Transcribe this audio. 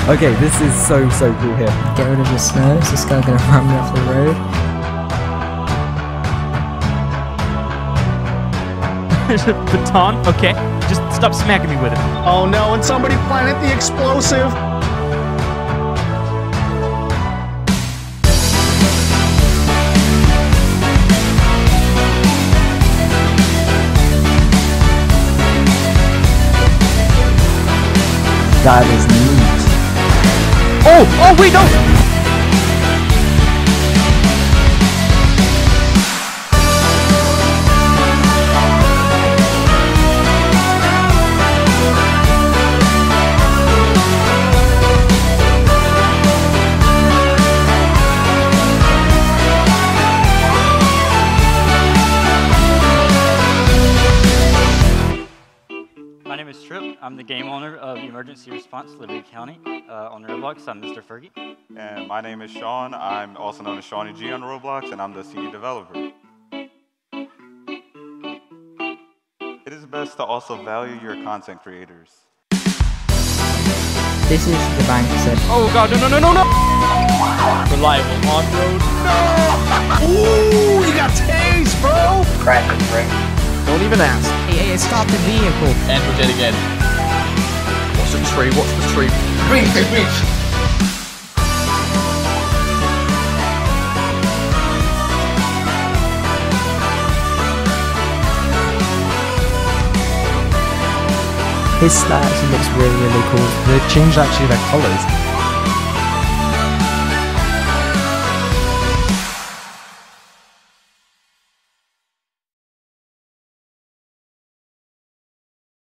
Okay, this is so cool here. Get rid of the snow. Is this guy gonna run me off the road? There's a baton. Okay, just stop smacking me with it. Oh no, and somebody planted the explosive! That is neat. Oh, wait, no! My name is Trip. I'm the game owner of Emergency Response Liberty County on Roblox. I'm Mr. Fergie. And my name is Sean. I'm also known as Shawnee G on Roblox, and I'm the senior developer. It is best to also value your content creators. This is the bank said. Oh god, no! Reliable off-road. No! Ooh, you got tased, bro! Cracker, right? Don't even ask. Hey, stop the vehicle. And we're dead again. Watch the tree, watch the tree. Green. His stat actually looks really cool. They've changed actually their colours.